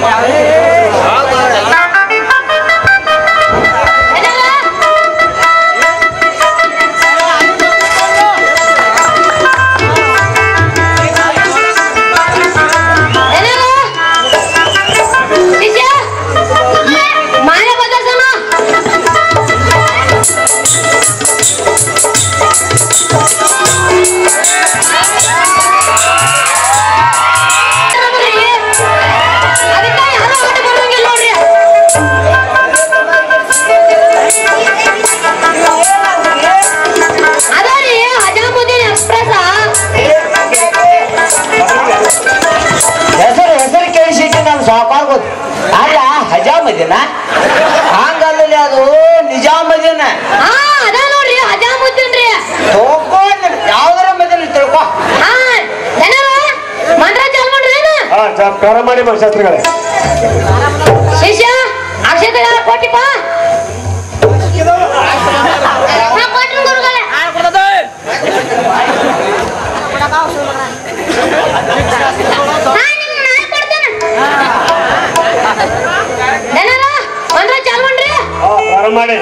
ಹಂಗಲ್ಲ ಅದು ನಿಜಾಮದಿನ ಯಾವ್ದಾರ ಮದಿನ ತಿಳ್ಕೊ ಪ್ರಾರಂಭ ಮಾಡಿ ಶಾಸ್ತ್ರಿಗಳೇ ಶಿಷ್ಯ ಅಕ್ಷತೆಗಳ ಕೊಟ್ಟಿಪ್ಪ ಪ್ರಾರಂಭ ಮಾಡಿ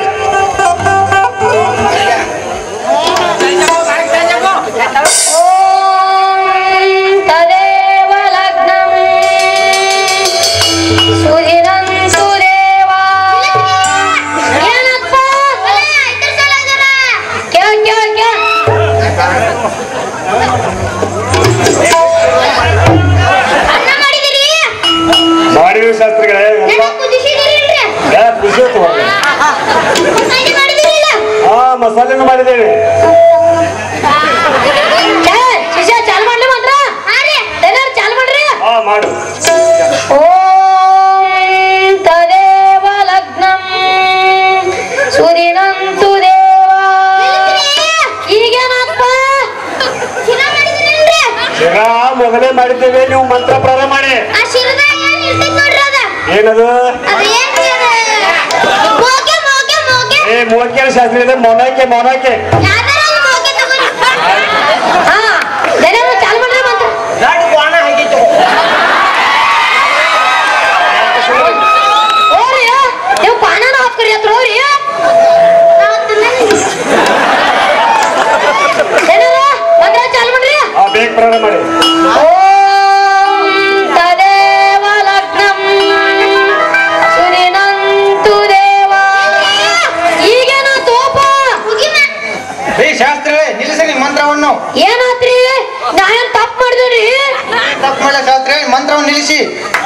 ಮಾಡಿದ್ವಿ ಶಾಸ್ತ್ರಿಗಳೇ ಮಸಾಲೆನೂ ಮಾಡಿದ್ದೇವೆ ಮಾಡು ತದೇವ ಲಗ್ನಂ ಸುದಿನಂತು ದೇವ ಈಗೇನಪ್ಪ ಶಿರಾ ಮೊದಲೇ ಮಾಡಿದ್ದೇವೆ ನೀವು ಮಂತ್ರ ಪ್ರಾರಂಭ ಮಾಡಿ ಏನದು ಮೋಕೆ ಶಾಸ್ತ್ರಿ ಇದೆ ಮೊನಕೆ ಮೊನಕೆ ಬೇಗ ಪ್ರಾರಂಭ ಮಾಡಿ ಮಂತ್ರವನ್ನು ಏನಾತ್ರಿ ನಾ ಏನ್ ತಪ್ಪು ಮಾಡಿದ್ರಿ ತಪ್ಪು ಮಾಡ ಶಾಸ್ತ್ರಿ ಮಂತ್ರವನ್ನು ನಿಲ್ಲಿಸಿ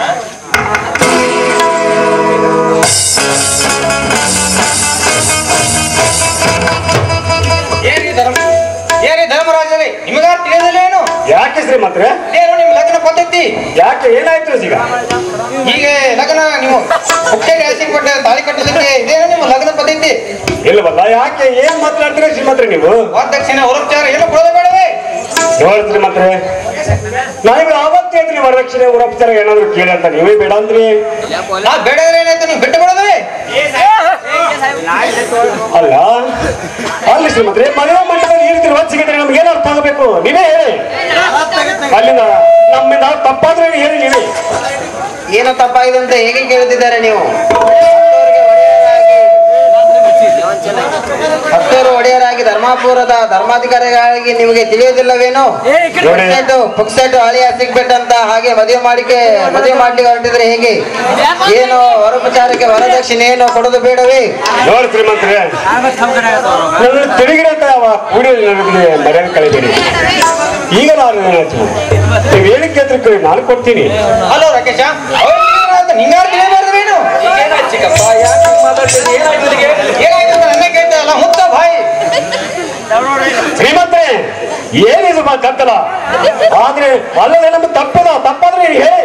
ಏರಿ ಧರ್ಮರಾಜರೇ ನಿಮಗಾರ ತಿಳಿದಿಲ್ಲ ಏನು ಯಾಕೆ ಶ್ರೀಮಂತ್ರ ಏನು ನಿಮ್ ಲಗ್ನ ಪದ್ಧತಿ ಯಾಕೆ ಏನಾಯ್ತು ಈಗ ಹೀಗೆ ಲಗ್ನ ನೀವು ಹುಟ್ಟೇರಿ ಹಸಿಗೆ ಕೊಟ್ಟ ತಾಳಿ ಕಟ್ಟಲಿಕ್ಕೆ ಇದೇನು ನಿಮ್ಮ ಲಗ್ನ ಪದ್ಧತಿ ಇಲ್ಲವಲ್ಲ ಯಾಕೆ ಏನ್ ಮಾತನಾಡ್ತೀರಿ ಶ್ರೀಮಂತ್ರ ನೀವು ವರದಕ್ಷಿಣೆ ಹೊರಚಾರ ಏನು ಕೊಡೋದು ಬೇಡವೇ ನೋಡಿ ಶ್ರೀಮಂತ್ರ ನನಗೆ ಆವತ್ತು ಹೇಳ್ರಿ ವರದಕ್ಷಿಣೆ ಉಪಚಾರ ಏನಾದ್ರು ಕೇಳಿ ಅಂತ ನೀವೇ ಬೇಡ ಅಂದ್ರಿ ನಾ ಬೇಡದ್ರೆ ಏನಾಯ್ತು ನೀವು ಬಿಟ್ಟು ಬಿಡೋದೇ ಅಲ್ಲ ಅಲ್ಲಿ ಶ್ರೀಮಂತ್ರಿ ಮದುವೆ ಮಂಟಪದಲ್ಲಿ ಈ ರೀತಿ ಸಿಗಿದ್ರೆ ನಮ್ಗೆ ಏನು ಅರ್ಥ ಆಗಬೇಕು ನೀವೇ ಹೇಳಿ ಅಲ್ಲಿಂದ ನಮ್ಮಿಂದ ತಪ್ಪಾದ್ರೆ ಹೇಳಿ ನೀವೇ ಏನು ತಪ್ಪಾಗಿದೆ ಅಂತ ಹೇಗೆ ಕೇಳುತ್ತಿದ್ದಾರೆ ನೀವು ಭಕ್ತರು ಒಡೆಯರಾಗಿ ಧರ್ಮಾಪುರದ ಧರ್ಮಾಧಿಕಾರಿಗಳಾಗಿ ನಿಮಗೆ ತಿಳಿಯೋದಿಲ್ಲವೇನು ಪುಕ್ಸೆಟ್ ಹಳಿಯ ಸಿಗ್ಬಿಟ್ಟಂತ ಹಾಗೆ ಮದುವೆ ಮಾಡ್ಲಿಕ್ಕೆ ಹೊರಟಿದ್ರೆ ಹೇಗೆ ಏನು ವರೋಪಚಾರಕ್ಕೆ ವರದಕ್ಷಿಣೆ ಏನು ಕೊಡೋದು ಬೇಡವೇ ನೋಡಿ ಶ್ರೀಮಂತ್ರಿ ತಿರುಗಿರ ಕೂಡಿ ಮರ್ಯಾದೆ ಕಳಿಬೇಡಿ ಈಗ ನಾನು ನೀವು ಹೇಳಿಕೆ ಹತ್ರ ನಾನು ಕೊಡ್ತೀನಿ ಹಲೋ ರಾಕೇಶ ನಿಂಗಾರು ತಿಳಿಯಬಾರ್ದೇನು ಚಿಕ್ಕಪ್ಪ ಯಾಕೆ ಮಾತಾಡ್ತೀನಿ ಏನಾಯ್ತು ನನ್ನ ಕೇಳ್ತಾರಲ್ಲ ಮುತ್ತ ಭಾಯಿ ಶ್ರೀಮಂತ್ರಿ ಏನಿದು ಕತ್ತಲ ಆದ್ರೆ ಅಲ್ಲದೆ ನಮ್ಗೆ ತಪ್ಪಾದ್ರೆ ಹೇಳಿ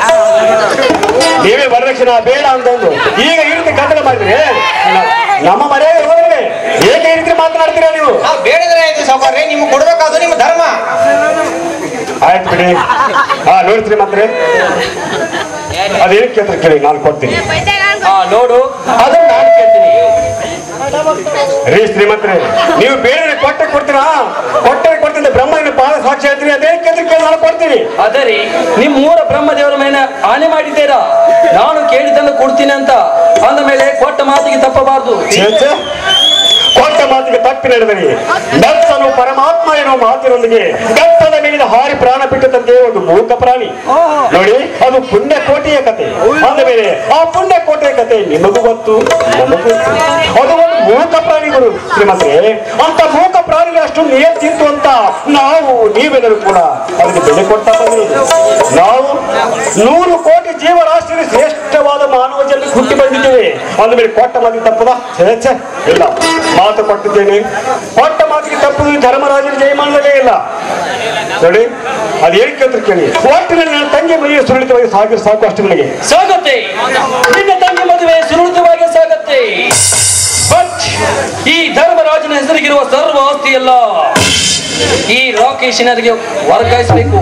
ನೀವೇ ವರದಕ್ಷಿಣೆ ಬೇಡ ಅಂತಂದು ಈಗ ಈ ರೀತಿ ಕತ್ತಲ ಮಾಡಿದ್ರಿ ನಮ್ಮ ಮರ್ಯಾದೆ ಹೋದ್ರೆ ಹೇಗೆ ಈ ರೀತಿ ಮಾತನಾಡ್ತೀರಾ ನೀವು ಬೇಡದ್ರೆ ಆಯ್ತು ಸಾವುಕಾರ್ರೆ ನಿಮ್ಗೆ ಕೊಡ್ಬೇಕಾದ್ರು ನಿಮ್ಮ ಧರ್ಮ ಆಯ್ತು ಬಿಡಿ ನೋಡಿ ಶ್ರೀಮಂತ್ರಿ ಅದೇನು ಕೇಳ್ತಾರೆ ಕೇಳಿ ನಾನು ಕೊಡ್ತೀನಿ ನೋಡು ಅದನ್ನ ನಾನು ಕೇಳ್ತೀನಿ ರೀ ಶ್ರೀಮಂತ್ರಿ ನೀವು ಬೇರೆ ಕೊಡ್ತೀರಾ? ಕೊಡ್ತೀನಿ ಬ್ರಹ್ಮನ ಪಾದ ಸಾಕ್ಷಿ ಹೇಳ್ತೀನಿ. ಅದೇ ಕೇಳಿ ನಾನು ಕೊಡ್ತೀನಿ. ಆದರೆ ನಿಮ್ ಮೂರ ಬ್ರಹ್ಮದೇವರ ಮೇಲೆ ಆನೆ ಮಾಡಿದ್ದೀರಾ. ನಾನು ಕೇಳಿದ್ದನ್ನು ಕೊಡ್ತೀನಿ ಅಂತ ಅಂದ ಮೇಲೆ ಕೊಟ್ಟ ಮಾತಿಗೆ ತಪ್ಪಬಾರದು. ಕೊಟ್ಟ ಮಾತಿಗೆ ತಪ್ಪಿ ನಡೆದರಿ. ಬೆತ್ತನು ಪರಮಾತ್ಮ ಎನ್ನುವ ಮಾತಿನೊಂದಿಗೆ ಬೆತ್ತದ ಮೇಲಿನ ಹಾರಿ ಪ್ರಾಣ ಬಿಟ್ಟಂತೆ ಒಂದು ಮೂಕ ಪ್ರಾಣಿ ನೋಡಿ. ಅದು ಪುಣ್ಯಕೋಟೆಯ ಕತೆ. ಅಂದ ಮೇಲೆ ಆ ಪುಣ್ಯಕೋಟೆಯ ಕತೆ ನಿಮಗೂ ಗೊತ್ತು, ನಮಗೂ ಗೊತ್ತು. ಅದು ಒಂದು ಮೂಕ ಪ್ರಾಣಿಗಳು ಶ್ರೀಮಂತೆ. ಅಂತ ಮೂಕ ಪ್ರಾಣಿಗಳು ಅಷ್ಟು ನೇರ್ ತಿಂತು ಅಂತ ನಾವು ನೀವೆಲ್ಲರೂ ಕೂಡ ಅದಕ್ಕೆ ಬೆಲೆ ಕೊಡ್ತಾ ಬಂದ್ರಿ. ನಾವು 100 ಕೋಟಿ ಜೀವರಾಶಿಯಲ್ಲಿ ಶ್ರೇಷ್ಠವಾದ ಮಾನವ ಜನ್ಮ ಹುಟ್ಟಿ ಬಂದಿದ್ದೇವೆ. ಅಂದ ಮೇಲೆ ಕೊಟ್ಟ ಮಾತಿಗೆ ತಪ್ಪದ? ಇಲ್ಲ, ಮಾತು ಕೊಟ್ಟಿದ್ದೇನೆ. ಕೊಟ್ಟ ಮಾತಿಗೆ ತಪ್ಪುದು ಧರ್ಮರಾಜನ ಜಯಮಾನದಲ್ಲೇ ಇಲ್ಲ ನೋಡಿ. ಅದು ಹೇಳಿ ಕೇಳಿ. ಒಟ್ಟಿನಲ್ಲಿ ನನ್ನ ತಂಗಿ ಮದುವೆ ಸುರಳಿತವಾಗಿ ಸಾಕು. ಅಷ್ಟು ನನಗೆ ಸಾಗತ್ತೆ. ನಿನ್ನ ತಂಗಿ ಮದುವೆ ಸುರಳಿತವಾಗಿ ಸಾಗತ್ತೆ. ಬಟ್ ಈ ಧರ್ಮರಾಜನ ಹೆಸರಿಗಿರುವ ಸರ್ವ ಆಸ್ತಿ ಎಲ್ಲ ಈ ರಾಕೇಶನರಿಗೆ ವರ್ಗಾಯಿಸಬೇಕು.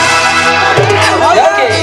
ಯಾಕೆ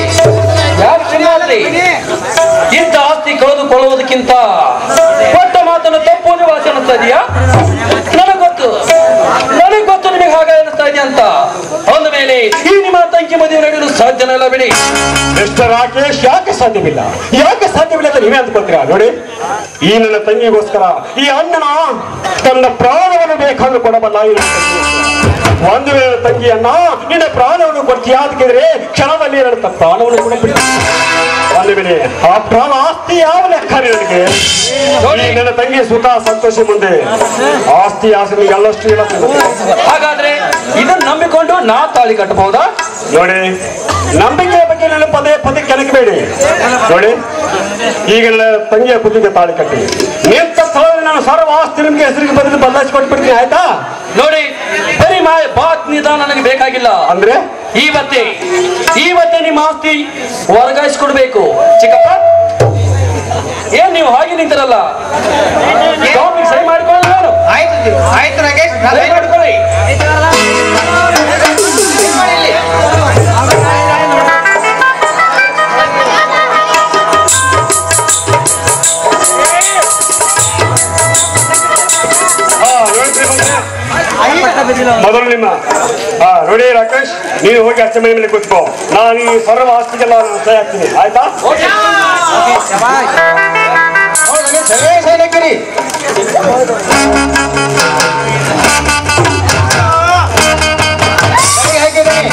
ಇಂಥ ಆಸ್ತಿ ಕಳೆದುಕೊಳ್ಳುವುದಕ್ಕಿಂತ ಕೊಟ್ಟ ಮಾತನ್ನು ತಪ್ಪು ನಿವಾಸ ಅನ್ನಿಸ್ತಾ ಇದೆಯಾ? ನನಗೆ ಗೊತ್ತು ನಿಮಗೆ ಹಾಗೆ ಅನ್ನಿಸ್ತಾ ಇದೆಯಾ ಅಂತ. ಅಂದ ಮೇಲೆ ಈ ನಿಮ್ಮ ತಂಗಿ ಮದುವೆ ನಡೆಯಲು ಸಾಧ್ಯನಲ್ಲ ಬಿಡಿ. ಮಿಸ್ಟರ್ ರಾಕೇಶ್, ಯಾಕೆ ಸಾಧ್ಯವಿಲ್ಲ ಅಂತ ನೀವೇ ಅಂದ್ಕೊಳ್ತೀರಾ? ನೋಡಿ, ಈ ನನ್ನ ತಂಗಿಗೋಸ್ಕರ ಈ ಅಣ್ಣನ ತನ್ನ ಪ್ರಾಣವನ್ನು ಬೇಕಾದ್ರೂ ಕೊಡಬಲ್ಲ. ಒಂದು ವೇಳೆ ತಂಗಿಯನ್ನ ನಿನ್ನ ಪ್ರಾಣವನ್ನು ಕೊಡ್ತೀಯಾ ಅಂತಂದ್ರೆ ಕ್ಷಣದಲ್ಲಿ ನನ್ನ ಪ್ರಾಣವನ್ನು ಕೂಡ ಬಿಡ್ತೀನಿ. ಒಂದು ವೇಳೆ ಆ ಪ್ರಾಣ ಆಸ್ತಿ ಯಾವ ಲೆಕ್ಕ ನನಗೆ? ನನ್ನ ತಂಗಿ ಸುಖ ಸಂತೋಷ ಮುಂದೆ ಆಸ್ತಿ ಆಸೆ ಎಲ್ಲಷ್ಟು ಇಲ್ಲ. ಹಾಗಾದ್ರೆ ಇದನ್ನು ನಂಬಿಕೊಂಡು ನಾ ತಾಳಿ ಕಟ್ಟಬಹುದಾ? ನೋಡಿ, ನಂಬಿಕೆಯ ಬಗ್ಗೆ ನನ್ನ ಪದೇ ಕೆಣಕಬೇಡಿ. ನೋಡಿ, ಈಗ ನನ್ನ ತಂಗಿಯ ಬುದ್ಧಿಗೆ ತಾಳಿ ಕಟ್ಟಿ ನಿಂತ ಸ್ಥಳದಲ್ಲಿ ನಾನು ಸರ್ವ ಆಸ್ತಿ ನಿಮ್ಗೆ ಹೆಸರಿಗೆ ಬದಲು ಬದಲಾಯಿಸಿಕೊಟ್ಬಿಡ್ತೀನಿ, ಆಯ್ತಾ? ನೋಡಿ, ಬರೀ ಬಾತ್ ನಿಧಾನ ನನಗೆ ಬೇಕಾಗಿಲ್ಲ. ಅಂದ್ರೆ ಇವತ್ತೇ ನಿಮ್ಮ ಆಸ್ತಿ ವರ್ಗಾಯಿಸ್ಕೊಡ್ಬೇಕು. ಚಿಕ್ಕಪ್ಪ, ಏನ್ ನೀವು ಹಾಗೆ ನಿಂತಿರಲ್ಲ? ಸಹಿ ಮಾಡ್ಕೊಳ್ಳಿ. ನಾನು ಆಯ್ತು ನಾಗೇಶ್, ಸಹಿ ಮಾಡ್ಕೊಳ್ಳಿ. ಮೊದಲು ನಿಮ್ಮ ನೋಡಿ ರಾಕೇಶ್, ನೀನು ಹೋಗಿ ಅಚ್ಚ ಮನೆ ಮೇಲೆ ಕೂತ್ಕೋ. ನಾನು ಈ ಸರ್ವ ಆಸ್ತಿಗೆಲ್ಲ ಸಹಿ ಹಾಕ್ತೀನಿ, ಆಯ್ತಾ? ಸೈನಿಕರಿ ಹಾಕಿದ್ದೀನಿ.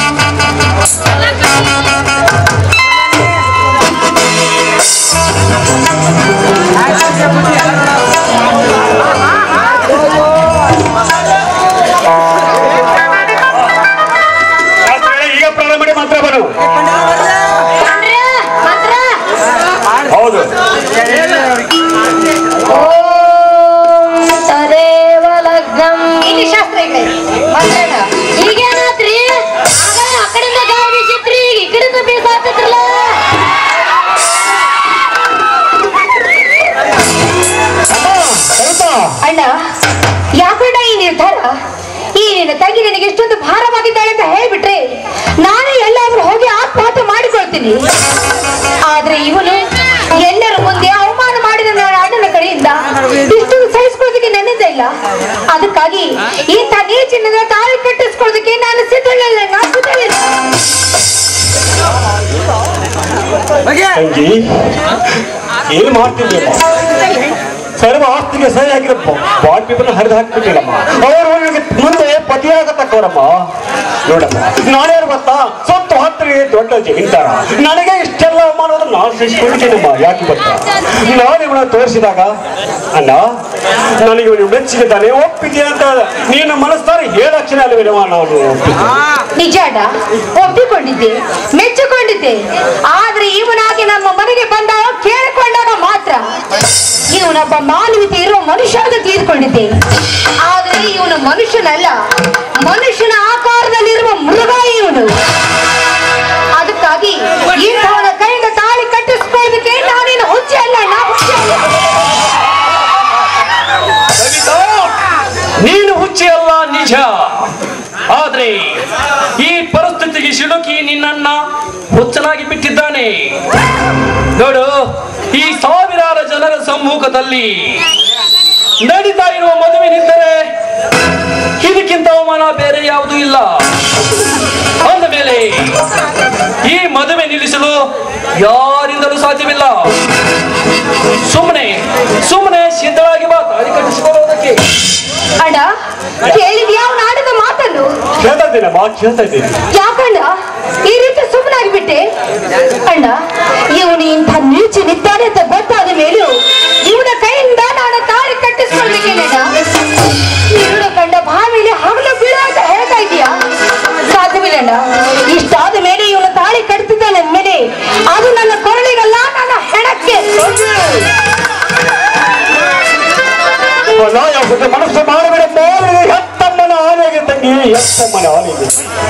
ಈಗ ಪ್ರಾರಂಭ ಮಾಡಿ ಮಾತ್ರ ಬರು. ಹೌದು, ತದೇವ ಲಗ್ನಂ. ಇಲ್ಲಿ ಶಾಸ್ತ್ರ ಇದೆ. ಈಗೇನಾತ್ರಿ? ಆ ಕಡೆಯಿಂದ ಗಾಳಿ ಬೀಸಿತ್ರಿ, ಈ ಕಡೆಯಿಂದ ಬೀಸಾತಿದ್ರಲ್ಲ. ಅಣ್ಣ, ಯಾಕಣ್ಣ ಈ ನಿರ್ಧಾರ? ಈ ನಿನ್ನ ತಂಗಿ ನನಗೆ ಎಷ್ಟೊಂದು ಭಾರವಾಗಿದ್ದಾಳೆ ಅಂತ ಹೇಳ್ಬಿಟ್ರೆ ನಾನೇ ಎಲ್ಲಾದ್ರೂ ಹೋಗಿ ಆತ್ಮಹತ್ಯೆ ಮಾಡಿಕೊಳ್ತೀನಿ. ಆದ್ರೆ ಇವನು ಎಲ್ಲರ ಮುಂದೆ ಅವಮಾನ ಮಾಡಿದ ನನ್ನ ಅಣ್ಣನ ಕಡೆಯಿಂದ ಇಷ್ಟೊಂದು ಸಹಿಸ್ಕೊಳ್ಳೋದಕ್ಕೆ ನನ್ನಿಂದ ಇಲ್ಲ. ಅದಕ್ಕಾಗಿ ಇಂಥ ನೀಚಿನ ತಾಳಿ ಕಟ್ಟಿಸ್ಕೊಳ್ಳೋದಕ್ಕೆ ನಾನು ಸಿದ್ಧಳಿಲ್ಲ. ತಂಗಿ ಏನ್ ಮಾಡ್ತೀನಿ? ಸರ್ವ ಆಸ್ತಿಗೆ ಸಹಿ ಹಾಕಿದ ಬಾಂಡ್ ಪೇಪರ್ನ ಹರಿದು ಹಾಕಿಬಿಟ್ಟಿಲ್ಲಮ್ಮ. ಅವರು ಮುಂದೆ ಪತಿಯಾಗತಕ್ಕವರಮ್ಮ. ನೋಡಮ್ಮ, ನಾನ್ಯಾರು ಗೊತ್ತಾ? ಸೊತ್ತು ಹತ್ತಿರ ದೊಡ್ಡ ಜಮೀನ್ದಾರ. ನನಗೆ ಇಷ್ಟೆಲ್ಲ ಅವಮಾನವನ್ನು ನಾನು ಸಹಿಸಿಕೊಂಡಿದ್ದೀನಮ್ಮ. ಯಾಕೆ ಗೊತ್ತಾ? ನಾನು ಇವನ್ನ ತೋರಿಸಿದಾಗ ಅಣ್ಣ ನನಗೆ ಇವನು ಮೆಚ್ಚಿದ್ದಾನೆ, ಒಪ್ಪಿದ್ದೆ ಅಂತ ನೀನು ಮನಸ್ಸಾರಿ ಹೇಳಕ್ಷಣ ಅಲ್ವೇನವ? ನಾನು ನಿಜ ಅಣ್ಣ, ಒಪ್ಪಿಕೊಂಡಿದ್ದೆ, ಮೆಚ್ಚಿಕೊಂಡಿದ್ದೆ. ಆದ್ರೆ ಇವನಾಗಿ ನಮ್ಮ ಮನೆಗೆ ಬಂದಾಗ ಕೇಳಿಕೊಂಡಾಗ ಮಾತ್ರ ಇವನೊಬ್ಬ ಮಾನವೀಯತೆ ಇರುವ ಮನುಷ್ಯ ಅಂತ ತೀರ್ಕೊಂಡಿದ್ದೆ. ಆದ್ರೆ ಇವನು ಮನುಷ್ಯನಲ್ಲ, ಮನುಷ್ಯನ ಆಕಾರದಲ್ಲಿರುವ ಮೃಗ ಇವನು. ಅದಕ್ಕಾಗಿ ಇಂಥವನ ಕೈಯಿಂದ ತಾಳಿ ಕಟ್ಟಿಸ್ಕೊಳ್ಳೋದಕ್ಕೆ ನಾನೇನು ಹುಚ್ಚೆ ಅಲ್ಲ. ನೀನು ಹುಚ್ಚಿ ಅಲ್ಲ, ನಿಜ. ಆದ್ರೆ ಈ ಪರಿಸ್ಥಿತಿಗೆ ಸಿಲುಕಿ ನಿನ್ನನ್ನ ಹುಚ್ಚನಾಗಿ ಬಿಟ್ಟಿದ್ದಾನೆ. ನೋಡು, ಈ ಸಾವಿರಾರು ಜನರ ಸಮ್ಮುಖದಲ್ಲಿ ನಡೀತಾ ಇರುವ ಮದುವೆ ನಿಂತರೆ ಇದಕ್ಕಿಂತ ಅವಮಾನ ಬೇರೆ ಯಾವುದೂ ಇಲ್ಲ. ಅಂದ ಮೇಲೆ ಈ ಮದುವೆ ನಿಲ್ಲಿಸಲು ಯಾರಿಂದಲೂ ಸಾಧ್ಯವಿಲ್ಲ. ಸುಮ್ಮನೆ ಸಿದ್ಧವಾಗಿ ಬಾ ತಾಳಿ ಕಟ್ಟಿಸಿಕೊಳ್ಳುವುದಕ್ಕೆ. ಅಣ್ಣ ಕೇಳಿದ್ಯಾ ಅವ್ನು ಆಡಿದ ಮಾತನ್ನು? ಕೇಳ್ತಾ ಇದ್ದೀನಿ. ಯಾಕಣ್ಣ ಈ ರೀತಿ ಸುಮ್ಮನಾಗ್ಬಿಟ್ಟೆ? ಅಣ್ಣ ಇವನು ಇಂಥ ನೀಚನಿದ್ದಾನೆ ಅಂತ ಗೊತ್ತಾದ ಮೇಲೂ ಇವನ ಕೈಯಿಂದ ನಾನು ತಾಳಿ ಕಟ್ಟಿಸ್ಕೊಳ್ಬೇಕೇನಣ್ಣ? ನೀನು ಕಂಡ ಭಾವಿಲಿ ಹಗಲು ಬೀಳ ಅಂತ ಹೇಳ್ತಾ ಇದೀಯಾ? ಸಾಧ್ಯವಿಲ್ಲಣ್ಣ. ಇಷ್ಟಾದ ಮೇಲೆ ಇವನು ತಾಳಿ ಕಟ್ತಿದ್ದಾನೆ ಮೇಲೆ ಅದು ನನ್ನ ಕೊರಳಿಗಲ್ಲ, ನನ್ನ ಹೆಣಕ್ಕೆ. ಮನಸ್ಸು ಮಾಡಬೇಡ. ಎತ್ತಮ್ಮನ ಆನೆಗೆ ತಂಗಿ, ಎತ್ತಮ್ಮನ ಆನೆಗೆ.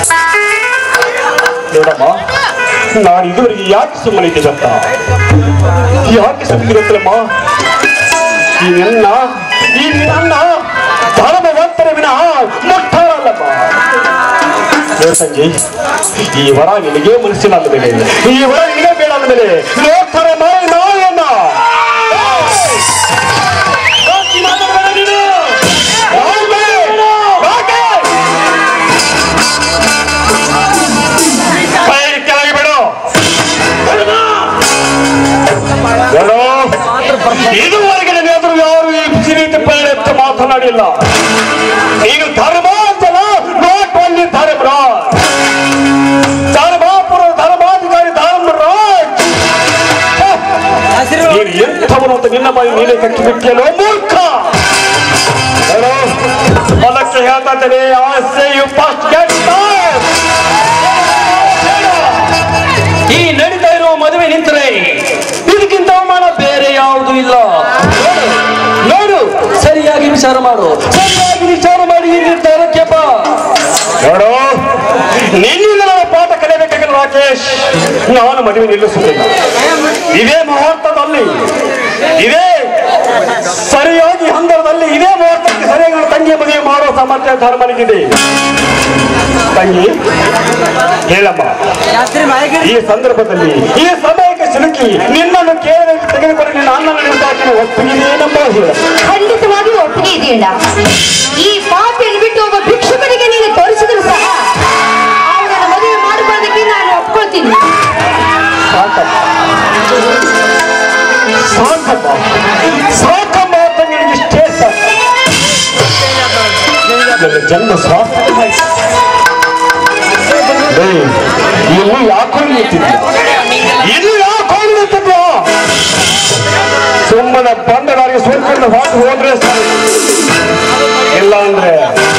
ನೋಡಮ್ಮ, ನಾನು ಇದುವರೆಗೆ ಯಾಕೆ ಸುಮ್ಮನಿದ್ದೆ ಗೊತ್ತ? ಯಾಕೆ ಸುಮ್ಮನಿರುತ್ತಲ್ಲಮ್ಮ? ಈ ನನ್ನ ಧರ್ಮವಂತರ ವಿನ ಮುಟ್ಟಾರಲ್ಲಮ್ಮ. ತಂಗಿ, ಈ ವರ ನಿನಗೆ ಮನಸ್ಸಿನ ಅಂದ ಮೇಲೆ, ಈ ವರ ನಿನಗೆ ಬೇಡ ಅಂದ ಮೇಲೆ ನೋಡ್ತಾರೆ ನಾಯನ್ನ. ಇದುವರೆಗೆ ನನ್ನ ಎದುರು ಯಾರು ಈ ರೀತಿ ಪ್ರೇರೆತ್ತ ಮಾತನಾಡಿಲ್ಲ. ನೀನು ಧರ್ಮ ಅಂತಲ್ಲ, ನಾಟ್ ಓನ್ಲಿ ಧರ್ಮರಾಜ್, ಧರ್ಮಾಪುರದ ಧರ್ಮಾಧಿಕಾರಿ ಧರ್ಮರಾಜ್. ನೀನು ಎಂಥವನು ಅಂತ ನಿನ್ನ ಬಾಯಿ ನೀನೇ ಕಟ್ಟಿ ಬಿಟ್ಟಿಯಲ್ಲೋ ಮೂರ್ಖ. ಅದಕ್ಕೆ ಹೇಳ್ತಾ ಇದ್ದೇನೆ, ಈ ನಡೀತಾ ಇರುವ ಮದುವೆ ನಿಂತರೆ ಇದಕ್ಕಿಂತ ಅವಮಾನ ಬೇರೆ ಯಾವುದೂ ಇಲ್ಲ. ನೋಡು, ಸರಿಯಾಗಿ ವಿಚಾರ ಮಾಡಿ ಈ ನಿರ್ಧಾರಕ್ಕೆ ಬಾ. ನೋಡು, ನಿನ್ನಿಂದ ನಾವು ಪಾಠ ಕಲಿಯಬೇಕಾಗಿಲ್ಲ ರಾಕೇಶ್. ನಾನು ಮದುವೆ ನಿಲ್ಲಿಸುತ್ತಿಲ್ಲ. ಇದೇ ಮುಹೂರ್ತದಲ್ಲಿ, ಇದೇ ಸರಿಯಾಗಿ ಹಂದರದಲ್ಲಿ, ಇದೇ ಮುಹೂರ್ತಕ್ಕೆ ಸರಿಯಾಗಿ ನನ್ನ ತಂಗಿ ಮದುವೆ ಮಾಡೋ ಸಾಮರ್ಥ್ಯ ಧರ್ಮನಿಗಿದೆ. ತಂಗಿ ಹೇಳಮ್ಮ, ಈ ಸಂದರ್ಭದಲ್ಲಿ ಈ ಸಮಯಕ್ಕೆ ಸಿಲುಕಿ ನಿನ್ನನ್ನು ಕೇಳಿ ತೆಗೆದುಕೊಂಡು ನಿನ್ನ ಅಣ್ಣನ ನಿರ್ಧಾರಕ್ಕೆ ಒಪ್ಪಿಗೆಯೇನಮ್ಮ ಹೇಳ? ಖಂಡಿತವಾಗಿ ಒಪ್ಪಿಗೆ ಇದೆಯಲ್ಲ. ಈ ಪಾಪಿಯನ್ನು ಬಿಟ್ಟು ಒಬ್ಬ ಭಿಕ್ಷುಕನಿಗೆ ನೀನು ತೋರಿಸಿದ್ರು ಸಹ ಅವನ ಮದುವೆ ಮಾಡಿಕೊಳ್ಳೋದಕ್ಕೆ ನಾನು ಒಪ್ಕೊಳ್ತೀನಿ. ಸಾಕಮ್ಮ ತಂಗಿ, ಇಷ್ಟೇ ಸಾಕು. ನನ್ನ ಜನ್ಮ ಸ್ವಾಸ್ಥ್ಯ ಇನ್ನು ಯಾಕೆ ನಿಂತಿದ್ಯ? ಇದು ಯಾಕೆ ನಿಂತಿದ್ಯ? ಸುಮ್ಮನೆ ಬಂದವರಿಗೆ ಸ್ವಲ್ಪ ಹೊತ್ತು ಹೋದ್ರೆ ಸರಿ. ಇಲ್ಲ ಅಂದ್ರೆ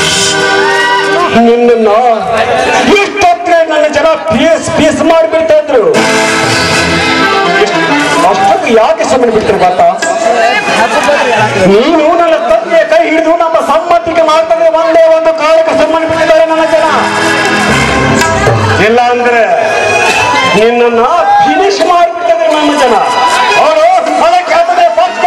ನಿನ್ನ ಇಷ್ಟೊತ್ತರೆ ನನ್ನ ಜನ ಪೀಸ್ ಮಾಡಿಬಿಡ್ತಾ ಇದ್ರು. ಅಷ್ಟೊತ್ತು ಯಾಕೆ ಸುಮ್ಮನೆ ಬಿಡ್ತಾರೆ ಗೊತ್ತಾ? ನೀನು ನನ್ನ ತಂದೆಯ ಕೈ ಹಿಡಿದು ನಮ್ಮ ಸಮ್ಮತಿಗೆ ಮಾಡ್ತಾರೆ ಒಂದೇ ಒಂದು ಕಾಲಕ್ಕೆ ಸುಮ್ಮನೆ ಬಿಟ್ಟಿದ್ದಾರೆ ನನ್ನ ಜನ. ಇಲ್ಲ ಅಂದ್ರೆ ನಿನ್ನ ಫಿನಿಶ್ ಮಾಡಿಬಿಟ್ಟಿದ್ದಾರೆ ನನ್ನ ಜನ. ಅವನು ಅದಕ್ಕೆ ಹೇಳ್ತದೆ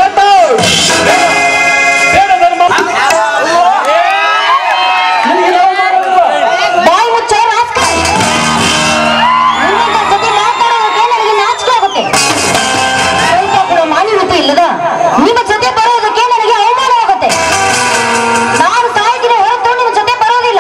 ಬಾಯಿ ಮುಚ್ಚೋ ರಾಸ್ಕಲ್. ನಿನ್ನ ಜೊತೆ ಮಾತಾಡೋದಕ್ಕೆ ನನಗೆ ನಾಚಿಕೆ ಆಗುತ್ತೆ. ಸ್ವಲ್ಪ ಕೂಡ ಮಾನ್ಯತೆ ಇಲ್ಲದ ನಿಮ್ಮ ಜೊತೆ ಬರೋದಕ್ಕೆ ನನಗೆ ಅವಮಾನವಾಗುತ್ತೆ. ನಾನು ಸಾಯ್ತೀನಿ ಹೊರತು ನಿಮ್ಮ ಜೊತೆ ಬರೋದಿಲ್ಲ.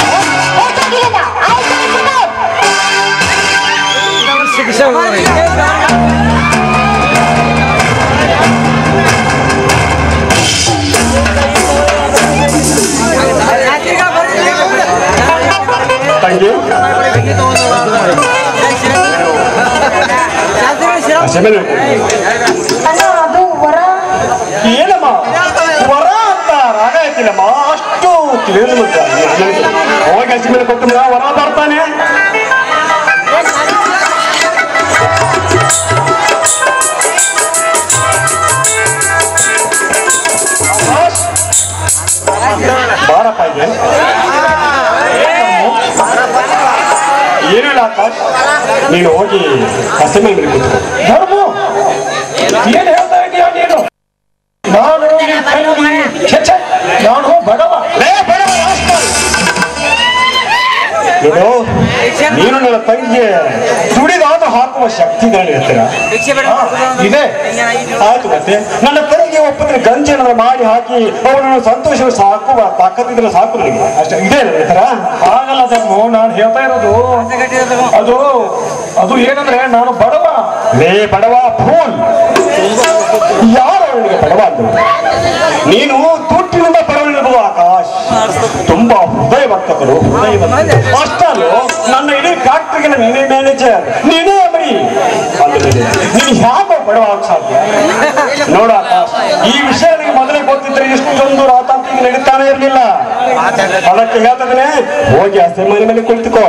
ತಂಗಿ ಅದು ವರ ಏನಮ್ಮ ವರ ಅಂತ ರಾಗ ಐತಿಲ್ಲಮ್ಮ. ಅಷ್ಟು ಅವಾಗ ಹಸಿ ಮೇಲೆ ಕೊಟ್ಟು ವರ ಬರ್ತಾನೆ. ಬಾರಪ್ಪ ಇದೆ ಏನಿಲ್ಲ ಆಕಾಶ್, ನೀನು ಹೋಗಿ ಹಸಿ ಮೇಲೆ ಧರ್ಮ ಏನ್ ಹೇಳ್ತಾ ಇದೀಯ ನೀನು? ನಾನು ಬಡವ. ನೀನು ನನ್ನ ತಂಗಿಗೆ ದುಡಿದಾದ ಹಾಕುವ ಶಕ್ತಿ ಹೇಳ್ತೀರಾ? ಇದೆ. ಆಯ್ತು, ಮತ್ತೆ ನನ್ನ ತಂಗಿಗೆ ಒಪ್ಪಿದ್ರೆ ಗಂಜನ ಮಾಡಿ ಹಾಕಿ ಅವನನ್ನು ಸಂತೋಷ ಸಾಕುವ ತಾಕತ್ತಿದ್ರೆ ಸಾಕು ನನಗೆ, ಅಷ್ಟೇ. ಇದೆ ಹೇಳ್ತಾರ? ಆಗಲ್ಲ ದಮ್ಮು, ನಾನು ಹೇಳ್ತಾ ಇರೋದು ಅದು ಅದು ಏನಂದ್ರೆ ನಾನು ಬಡವ. ಲೇ ಬಡವ ಫೂಲ್, ಯಾರು ಅವನಿಗೆ ಬಡವ ಅಂದ್ರು? ನೀನು ದುಡ್ಡಿನಿಂದ ಬಡವನಿರ್ಬೋದು ಆಕಾಶ್, ತುಂಬಾ ಹೃದಯ ಭಕ್ತರು, ಅಷ್ಟಲ್ಲೂ ನನ್ನ ಇಡೀ ಫ್ಯಾಕ್ಟ್ರಿಗೆ ನೀನೇ ಮ್ಯಾನೇಜರ್, ನೀನೇ ಅಂಗಡಿ ಅಂದ್ರೆ ನೀನು ಯಾಕೋ ಬಡವ ಆಗ ಸಾಧ್ಯ? ನೋಡ ಆಕಾಶ್, ಈ ವಿಷಯ ನನಗೆ ಮೊದಲೇ ಗೊತ್ತಿದ್ರೆ ಇಷ್ಟೊಂದು ರಾತಾಂತಿಗೆ ನಡೀತಾನೆ ಇರ್ಲಿಲ್ಲ. ಅದಕ್ಕೆ ಹೇಳ್ತದೇನೆ, ಹೋಗಿ ಆ ಮನೆ ಮೇಲೆ ಕುಳಿತುಕೋ.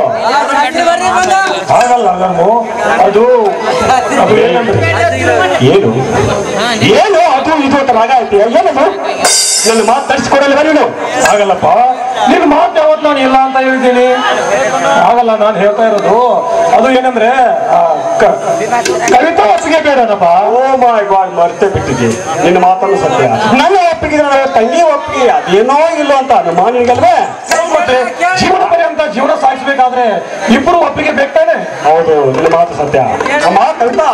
ಆಗಲ್ಲ ನಾನು ಅದು ಅದು ಏನಂದ್ರೆ ಏನು ಏನು ಅದು ಇದು ಅಂತ ರಾಗ ಐತಿ, ಏನದು? ನನ್ನ ಮಾತು ತರಿಸ್ಕೊಡಲ್ವ ನೀನು? ಆಗಲ್ಲಪ್ಪ, ನಿನ್ ಮಾತು ಯಾವತ್ತು ನಾನು ಇಲ್ಲ ಅಂತ ಹೇಳಿದ್ದೀನಿ. ಆಗಲ್ಲ, ನಾನು ಹೇಳ್ತಾ ಇರೋದು ಅದು ಏನಂದ್ರೆ ಕವಿತಾ ಒಪ್ಪಿಗೆ ಬೇಡನಪ್ಪ. ಓ ಮೈ ಗಾಡ್, ಮರ್ತೇ ಬಿಟ್ಟಿದ್ದೆ ನಿನ್ನ ಮಾತನ್ನು ಸತ್ಯ. ನನ್ನ ಒಪ್ಪಿಗೆ ನನ್ನ ತಂಗಿ ಒಪ್ಪಿಗೆ ಅದೇನೋ ಇಲ್ಲೋ ಅಂತ ಅನುಮಾನ ನಿನಗಲ್ವೇ? ಮತ್ತೆ ಜೀವನ ಪರ್ಯಂತ ಜೀವನ ಸಾಗಿಸ್ಬೇಕಾದ್ರೆ ಇಬ್ಬರು ಒಪ್ಪಿಗೆ ಬೇಕಾನೆ. ಹೌದು, ನಿನ್ನ ಮಾತು ಸತ್ಯ. ಅಮ್ಮ ಕವಿತಾ,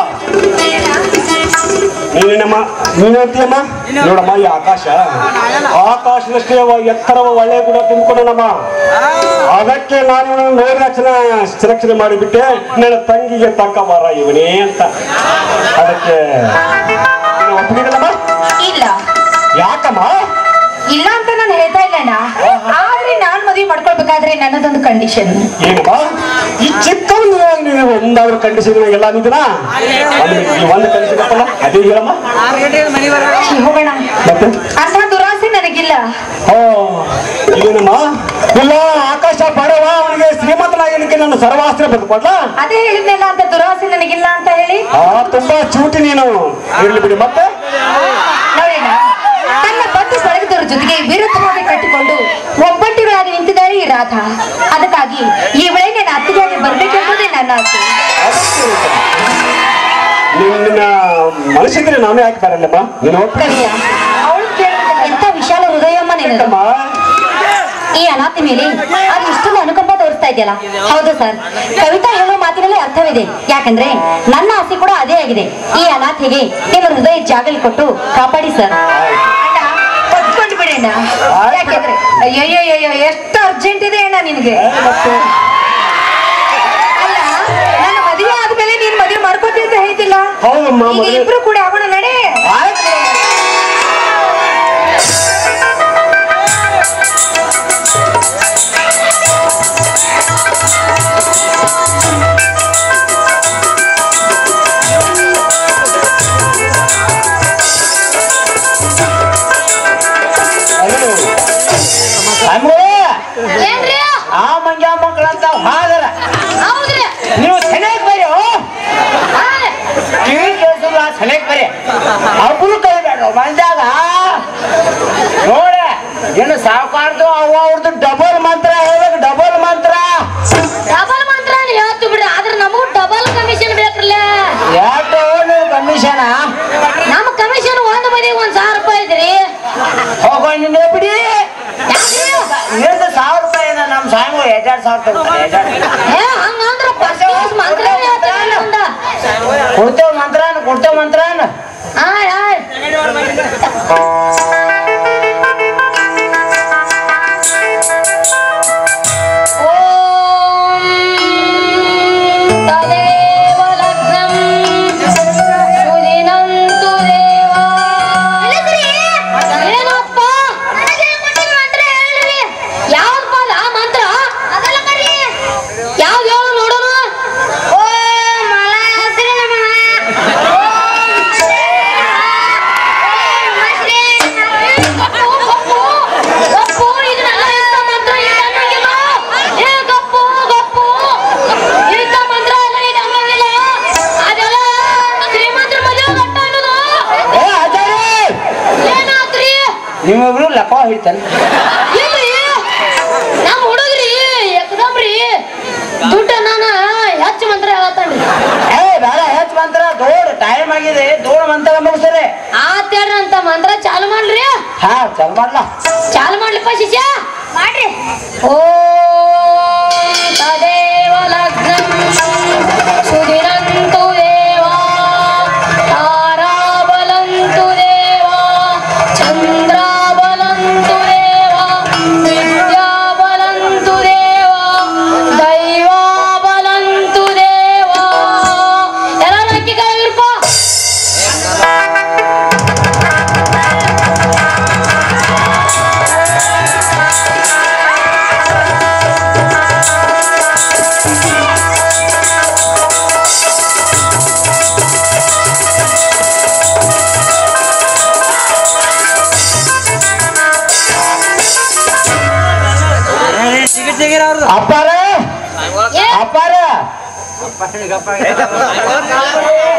ನೀನೇನಮ್ಮ ನೀನ್ ಹೇಳ್ತೀಯಮ್ಮ? ನೋಡಮ್ಮ, ಈ ಆಕಾಶದಷ್ಟೇ ಎತ್ತರವ ಒಳ್ಳೆ ಗುಣ ತುಂಬಿಕೊಂಡನಮ್ಮ. ಅದಕ್ಕೆ ನಾನು ಇವನನ್ನು ನೋಡಿದ ತಕ್ಷಣ ಸೆಲೆಕ್ಷನ್ ಮಾಡಿಬಿಟ್ಟೆ, ನನ್ನ ತಂಗಿಗೆ ತಕ್ಕ ಮರ ಇವನೇ ಅಂತ. ಅದಕ್ಕೆ ಒಪ್ಪಿಗೆಲ್ಲಮ್ಮ? ಇಲ್ಲ. ಯಾಕಮ್ಮ? ಇಲ್ಲ ಅಂತ ನಾನು ಹೇಳ್ತಾ ಇಲ್ಲಣ್ಣ, ಆದ್ರೆ ನಾನ್ ಮದುವೆ ಮಾಡ್ಕೊಳ್ಬೇಕಾದ್ರೆ ನನ್ನದೊಂದು ಕಂಡೀಷನ್. ಏನಮ್ಮ ಈ ಚಿಕ್ಕವನು ನೀವು ಒಂದಾದ್ರೂ ಕಂಡೀಷನ್ ಎಲ್ಲ ನಿಂತಿನ ಒಂದು ಕಂಡೀಷನ್ ಅಪ್ಪಲ್ಲ, ಅದೇ ಹೇಳಮ್ಮ. ಹೋಗೋಣ, ಮತ್ತೆ ಅಂತ ದುರಾಸೆ ನನಗಿಲ್ಲ. ಓ ಏನಮ್ಮ? ಇಲ್ಲ ಆಕಾಶ ಬಡವ, ಅವನಿಗೆ ಶ್ರೀಮಂತನಾಗಲಿಕ್ಕೆ ನಾನು ಸರ್ವಾಸ್ತ್ರ ಬದುಕೊಡ್ಲಾ? ಅದೇ ಹೇಳಿದ್ನಲ್ಲ, ಅಂತ ದುರಾಸೆ ನನಗಿಲ್ಲ ಅಂತ ಹೇಳಿ. ತುಂಬಾ ಚೂಟಿ ನೀನು. ಇರ್ಲಿ ಬಿಡಿ. ಮತ್ತೆ ನೋಡೋಣ, ತನ್ನ ಬಂಧು ಬಳಗದವರ ಜೊತೆಗೆ ವಿರುದ್ಧವಾಗಿ ಕಟ್ಟಿಕೊಂಡು ಒಬ್ಬಟ್ಟಿಗಳಾಗಿ ನಿಂತಿದ್ದಾರೆ ಈ ರಾಧಾ. ಅದಕ್ಕಾಗಿ ಈ ವೇಳೆ ನನ್ನ ಅತ್ತಿಗೆಯಾಗಿ ಬರ್ಬೇಕೆಂಬುದೇ ನನ್ನ ಆಸೆ. ನಿನ್ನ ಮನಸ್ಸಿದ್ರೆ ನಾನು ಯಾಕೆ ಬರಲ್ಲಮ್ಮ? ನೀನು ಕವಿಯ, ಅವಳು ಕೇಳಿದ್ರೆ ಎಂತ ವಿಶಾಲ ಹೃದಯಮ್ಮ ನಿನ್ನಮ್ಮ. ಈ ಅನಾಥಿ ಮೇಲೆ ಅದು ಇಷ್ಟೊಂದು ಅನುಕಂಪ ತೋರಿಸ್ತಾ ಇದೆಯಲ್ಲ. ಹೌದು ಸರ್, ಕವಿತಾ ಹೇಳೋ ಮಾತಿನಲ್ಲಿ ಅರ್ಥವಿದೆ. ಯಾಕಂದ್ರೆ ನನ್ನ ಆಸೆ ಕೂಡ ಅದೇ ಆಗಿದೆ. ಈ ಅನಾಥಿಗೆ ನಿಮ್ಮ ಹೃದಯ ಜಾಗಲಿ ಕೊಟ್ಟು ಕಾಪಾಡಿ ಸರ್. ಕತ್ಕೊಂಡು ಬಿಡೋಣ. ಯಾಕೆಂದ್ರೆ ಅಯ್ಯಯ್ಯೋ ಎಷ್ಟು ಅರ್ಜೆಂಟ್ ಇದೆ ಅಣ್ಣ ನಿನ್ಗೆ. ಅಲ್ಲ, ನನ್ನ ಮದುವೆ ಆದ್ಮೇಲೆ ನೀನ್ ಮದುವೆ ಮಾಡ್ಕೋತಿ ಅಂತ ಹೇಳ್ತಿಲ್ಲ. ಈಗ ಇಬ್ರು ಕೂಡ ಆಗೋಣ ನಡೆ. ಆ ಮಂಜ ಮಕ್ಕಳಂತ ಹಾಗಲ್ಲ, ನೀವು ಸೆನೆಗ್ ಬರಿ, ಟಿವಿ ಕೇಳಿಸಲ್ಲ, ಸೆನೆಗ್ ಬರಿ. ಅಬ್ಬರು ಕೈಬೇಡ ಮಂಜಾಗ ನೋಡ. ಏನು ಸಾವುಕಾರ್ದು ಅವ್ರದ್ದು ಡಬಲ್ ಮಂತ್ರ ಹೇಳ್ಬೇಕು, ಡಬಲ್ ಮಂತ್ರ. ಡಬಲ್ ಮಂತ್ರ ಹೇಳ್ತು ಬಿಡ್ರಿ, ಆದ್ರೆ ನಮಗೂ ಡಬಲ್ ಕಮಿಷನ್ ಬೇಕ್ರಲ್ಲ. ಯಾಕೆ ಕಮಿಷನ್? ನಮ್ಮ ಕಮಿಷನ್ ಒಂದು ಮದಿಗೆ 1,000 ರೂಪಾಯಿ ಇದ್ರಿ. ಹೋಗೋ ನಿನ್ನೆ ಬಿಡಿ. ನಿಂದು 1,000 ರೂಪಾಯಿ ಇದೆ, ನಮ್ಮ ಸಾಂಗು 2,000 ರೂಪಾಯಿ. ಹಂಗಂದ್ರ ಮಂತ್ರ ಕೊಡ್ತೇವ್ ಮಂತ್ರನ, ಕೊಡ್ತೇವ್ ಮಂತ್ರನ. ನಿಮ್ಮಿಬ್ರು ಲಪ ಹೇಳ್ತಾನೆ. ನಮ್ಮ ಹುಡುಗ್ರಿ ಎಕ್ದಮ್ರಿ ದುಡ್ಡ ನಾನು ಹೆಚ್ಚು ಮಂತ್ರ ಹೇಳತ್ತಣ್ರಿ. ಬೇಡ ಹೆಚ್ಚು ಮಂತ್ರ, ದೊಡ್ಡ ಟೈಮ್ ಆಗಿದೆ, ದೊಡ್ಡ ಮಂತ್ರ ಮುಗಿಸ್ತಾರೆ. ಆತೇಳ್ರಿ ಅಂತ ಮಂತ್ರ ಚಾಲು ಮಾಡ್ರಿ. ಹಾ ಚಾಲು ಮಾಡ್ಲಾ? ಚಾಲು ಮಾಡ್ಲಿಪ್ಪ ಶಿಷ್ಯ, ಮಾಡ್ರಿ. ಓ ತದೇವ ಲಗ್ನಂ ಸುದಿನಂತು ಅಪ್ಪಾರ ಅಪ್ಪಾರ